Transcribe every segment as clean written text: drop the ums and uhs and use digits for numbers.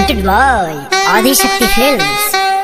presented by Adi Shakti Films.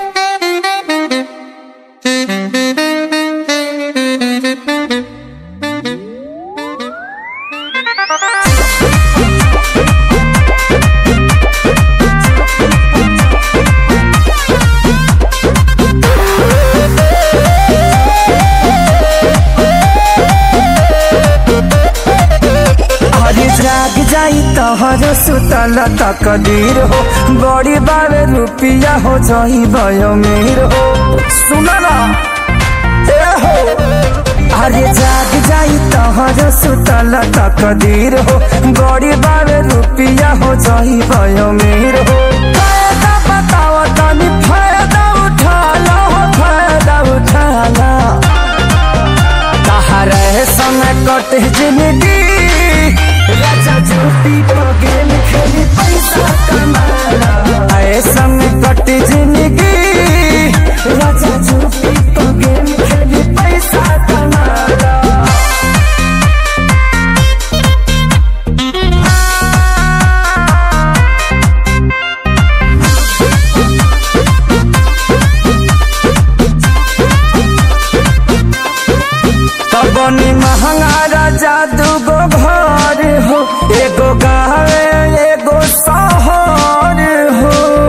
जाग जाई तोहरो सुतल तकदीर हो, बड़ी बारे रुपिया हो जाई भयो मीर हो। सुनला ए हो, अरे जाग जाई तोहरो सुतल तकदीर हो, बड़ी बारे रुपिया हो जाई भयो मीर हो। फायदा बताओ तनी, फायदा उठा लो, फायदा उठा लो। तहरे समय कटे जिंदगी, राजा झूठी तो गेम खेली पैसा कमाला। ऐसा में कटी जिंदगी, राजा झूठी तो गेम खेली पैसा कमाला। तबनी महंगा राजा दूगो घर हो, एगो गाँव एगो शहर हो।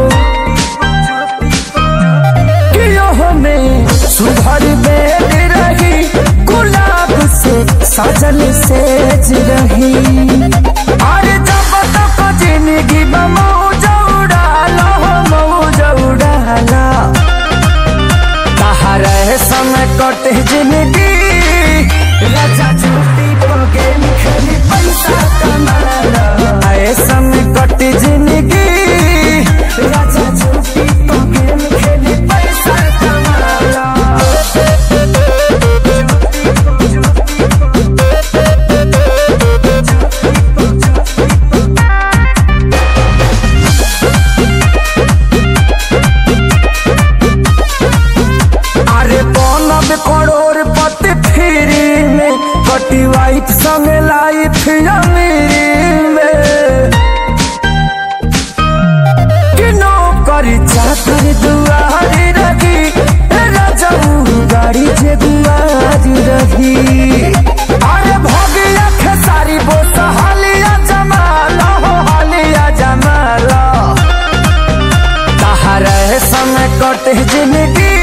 कियो में सुधर बेद रही, गुलाब से सजल सेज रही। अरे जब तक जिंदगी में मौज उड़ाला, मौज उड़ाला। तहरे समय कटे जिंदगी, राजा झूठी तो गेम खेली पैसा कमाला। ऐसा में कटी जिंदगी, राजा झूठी तो गेम खेली पैसा कमाला। अरे बनब करोड़पति फ्री में, कटी वाइफ संग लाइफ अमीरी में। कि नौकरी चाकर दुआरी रही, राजाऊ गाड़ी जे दुआरी रही। अरे भगिया खेसारी बोस हालिया जमाला हो, हालिया जमाला। तहरे समय कटे जिंदगी,